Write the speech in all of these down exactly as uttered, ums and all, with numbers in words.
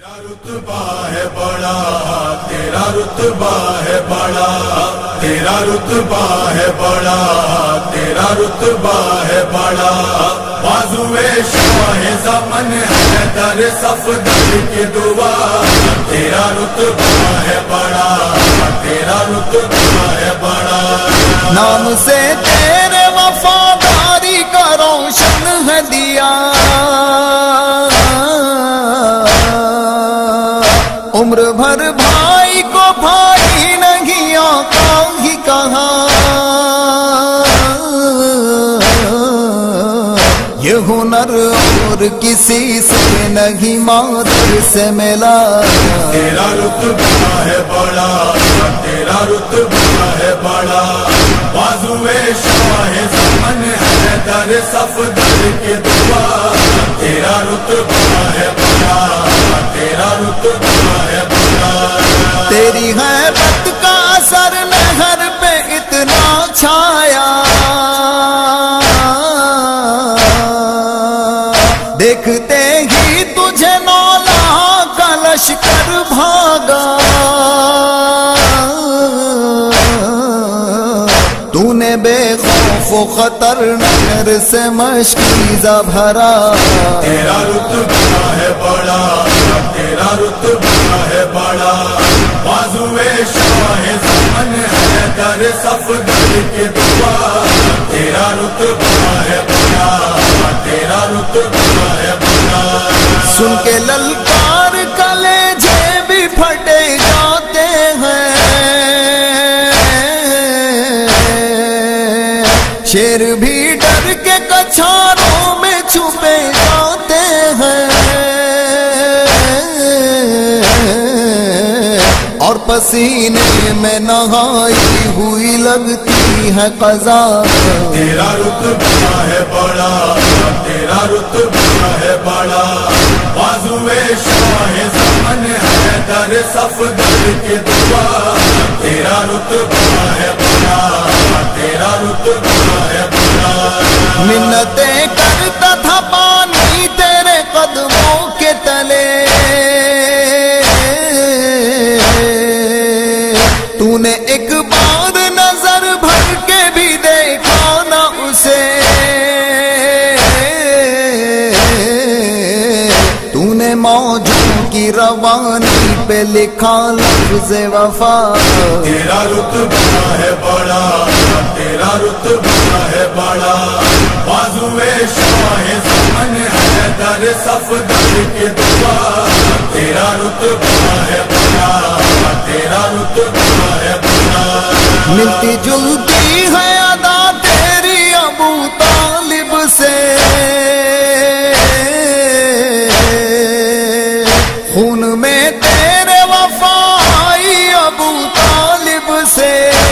تیرا رتبہ ہے بڑا، تیرا رتبہ ہے بڑا، تیرا رتبہ ہے بڑا، تیرا رتبہ ہے بڑا، بازوئے شاہ زمن ہے در صفدر کی دعا، تیرا رتبہ ہے بڑا، تیرا رتبہ ہے بڑا، نام سے تیرے وفاداری کا روشن ہے دیا، عمر بھر بھائی کو بھائی نہیں آقا ہی کہا، یہ ہنر اور کسی سے نہیں مادر سے ملا، تیرا رتبہ ہے بڑا، تیرا رتبہ ہے بڑا، بازوئے شاہ زمن ہے در صفدر کی دعا، تیرا رتبہ ہے بڑا، تیرا رتبہ ہے بڑا، تیری غیبت کا اثر نہر پہ اتنا چھایا، دیکھتے ہی تجھے مولا کا لشکر بھاگا، تو نے بے خوف و خطر نہر سے مشکیزہ بھرا، تیرا رتبہ ہے بڑا، تیرا رتبہ ہے بڑا، بازوئے شاہ زمن ہے در صفدر کی دعا، تیرا رتبہ ہے بڑا، تیرا رتبہ ہے بڑا، سن کے للکار کلیجے بھی پھٹے جاتے ہیں، شیر بھی ڈر کے کچھاروں میں چھپے جاتے ہیں، اور پسینے میں نہائی ہوئی لگتی ہے قضا، تیرا رتبہ ہے بڑا، تیرا رتبہ ہے بڑا، بازوئے شاہ زمن ہے در صفدر کی دعا، تیرا رتبہ ہے بڑا، تیرا رتبہ ہے بڑا، منتیں کرتا تھا پانی تیرے قدموں کے تلے، تو نے ایک بار نظر بھر کے بھی دیکھا نہ اسے، تو نے موجوں کی روانی پہ لکھا لفظ وفا، تیرا رتبہ ہے بڑا، تیرا رتبہ ہے بڑا، بازوئے شاہ زمن ہے در صفدر کی دعا، تیرا رتبہ ہے بڑا، تیرا رتبہ ہے بڑا، ملتی جلتی ہے ادا تیری ابو طالب سے، خون میں تیرے وفا آئی ابو طالب سے،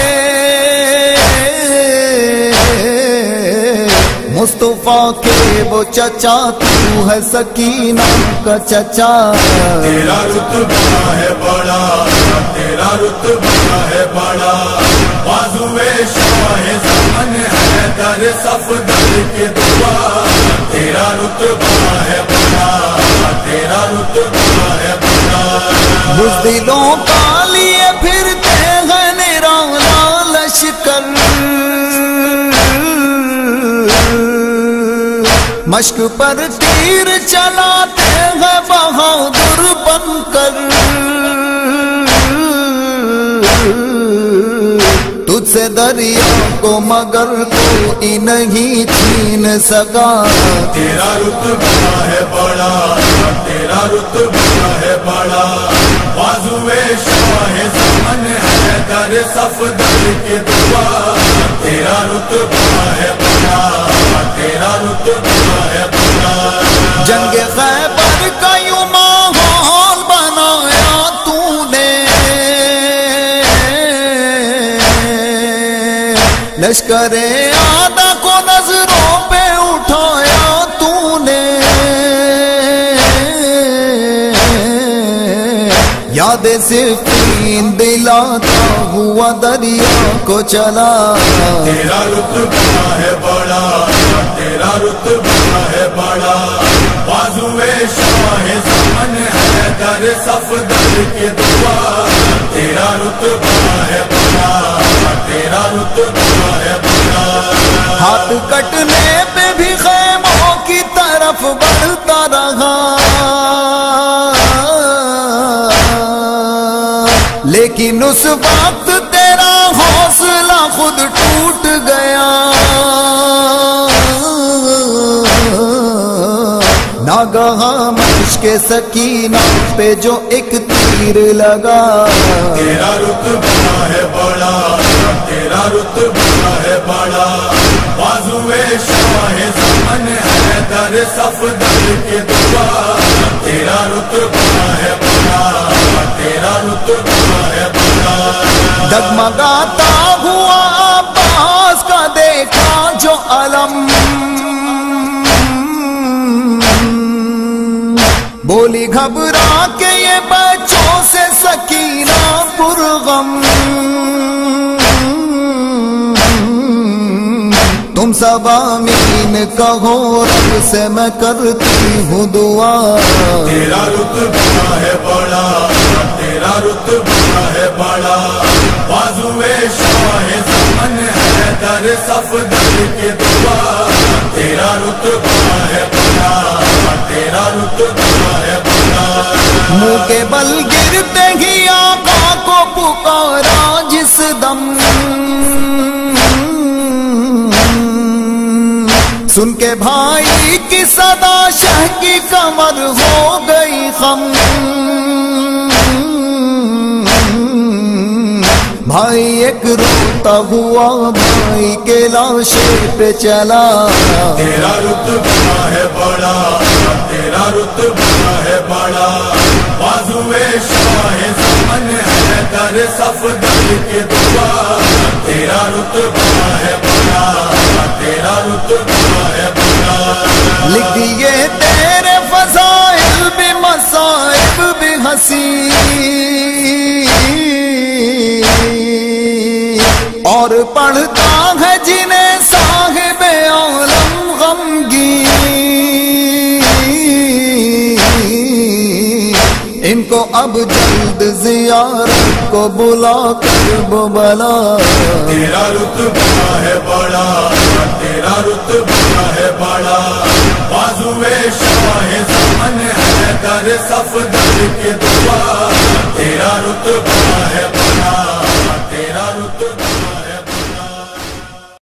مصطفیٰ کے وہ چچا تو ہے سکینہ کا چچا، تیرا رتبہ ہے بڑا، تیرا رتبہ ہے بڑا، بازوئے شاہ زمن ہے در صفدر کی دعا، تیرا رتبہ ہے بڑا، تیرا رتبہ ہے بڑا، بزدلوں کا لیے پھرتے ہیں نرالا لشکر، مشق پر تیر چلاتے ہیں بہادر بن کر، تجھ سے دریا کو مگر کوئی نہیں چھین سکا، تیرا رتبہ ہے بڑا، تیرا رتبہ ہے بڑا، بازوئے شاہ زمن ہے در صفدر کی دعا، تیرا رتبہ ہے بڑا، تیرا رتبہ ہے بڑا، جنگ خیبر کا یوں ماحول بنایا تو نے، لشکر آدھا کو نظروں پہ اٹھایا تو نے، یاد صفین دلاتا ہوا دریا کو چلا، تیرا رتبہ ہے بڑا، تیرا رتبہ ہے بڑا، بازوئے شاہ زمن ہے در در صفدر کے دعا تیرا رتبہ ہے بڑا تیرا رتبہ ہے بڑا ہاتھ کٹنے پہ بھی خیموں کی طرف بڑھتا رہا لیکن اس وقت تیرا حوصلہ خود ٹوٹ گیا ناگہاں مشک سکینہ پہ جو ایک تیر لگا تیرا رتبہ ہے بڑا تیرا رتبہ ہے بڑا بازوے شاہ زمن ہے در صفدر کے دعا تیرا رتبہ ہے بڑا تیرا رتبہ ہے بڑا ڈگمگاتا ہوا عباس کا دیکھا جو علم بولی گھبرا کے یہ بچوں سے سکینہ پرغم تم سب آمین کہو رب سے میں کرتی ہوں دعا تیرا رتبہ ہے بڑا تیرا رتبہ ہے بڑا بازوے شاہ زمن ہے در صفدر کے دعا تیرا رتبہ ہے بڑا تیرا رتبہ ہے بڑا منہ کے بل گرتے ہی آقا کو پکارا جس دم سن کے بھائی کی صدا شہ کی کمر ہو گئی خم بھائی ایک روتا ہوا بھائی کے لاشے پہ چلا تیرا رتبہ ہے بڑا تیرا رتبہ ہے بڑا بازوے شاہ زمن ہے در صفدر کے دعا تیرا رتبہ ہے بڑا تیرا رتبہ ہے بڑا لکھ دیے تیرے فضائل بھی مصائب بھی ہنسی اور پڑھتا ہے جنہیں صاحب عالم غمگین ان کو اب جلد زیارت کو بلا کر بلا تیرا رتبہ ہے بڑا تیرا رتبہ ہے بڑا بازوے شاہ زمن ہے در صفدر